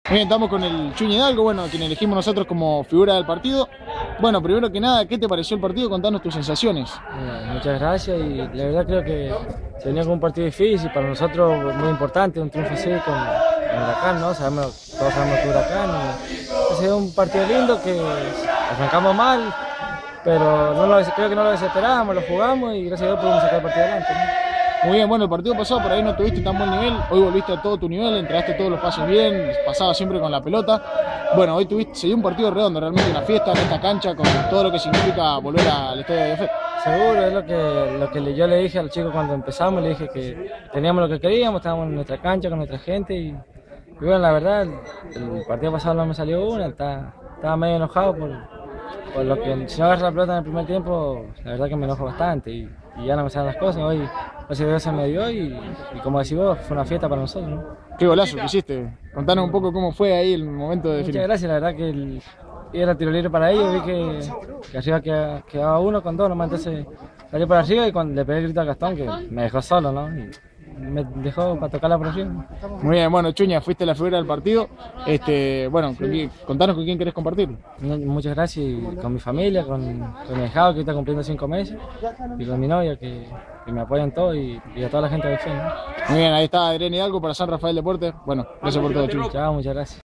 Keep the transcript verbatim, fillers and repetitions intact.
Muy bien, estamos con el Chuñi Hidalgo, bueno, a quien elegimos nosotros como figura del partido. Bueno, primero que nada, ¿qué te pareció el partido? Contanos tus sensaciones. Eh, muchas gracias y la verdad creo que se venía con un partido difícil, para nosotros muy importante, un triunfo así con el Huracán, ¿no? Sabemos, todos sabemos que Huracán. Y ha sido un partido lindo que arrancamos mal, pero no lo, creo que no lo desesperábamos, lo jugamos y gracias a Dios pudimos sacar el partido adelante, ¿no? Muy bien, bueno, el partido pasado por ahí no tuviste tan buen nivel, hoy volviste a todo tu nivel, entregaste todos los pases bien, pasaba siempre con la pelota. Bueno, hoy tuviste, se dio un partido redondo, realmente una fiesta en esta cancha con todo lo que significa volver al estadio de Fe. Seguro, es lo que, lo que yo le dije a los chicos cuando empezamos, le dije que teníamos lo que queríamos, estábamos en nuestra cancha con nuestra gente y, y bueno, la verdad, el, el partido pasado no me salió una, estaba, estaba medio enojado por, por lo que si no agarra la pelota en el primer tiempo, la verdad que me enojo bastante y, y ya no me salen las cosas. Hoy gracias a Dios se me dio y, y como decís vos, fue una fiesta para nosotros, ¿no? Qué golazo que hiciste, contanos un poco cómo fue ahí el momento de definir. Muchas gracias, la verdad que el, era tiro libre para ellos, vi que, que arriba quedaba, quedaba uno con dos, nomás entonces salió por arriba y cuando le pegué el grito a Gastón, que me dejó solo, ¿no? Y me dejó para tocarla por arriba. Muy bien, bueno, Chuña, fuiste la figura del partido. Este, bueno, contanos con quién querés compartirlo. Muchas gracias, y con mi familia, con, con mi hijado que está cumpliendo cinco meses, y con mi novia que, que me apoyan todo y, y a toda la gente de Fe, ¿no? Muy bien, ahí está Adrián Hidalgo para San Rafael Deportes. Bueno, gracias por todo, Chuña. Chao, muchas gracias.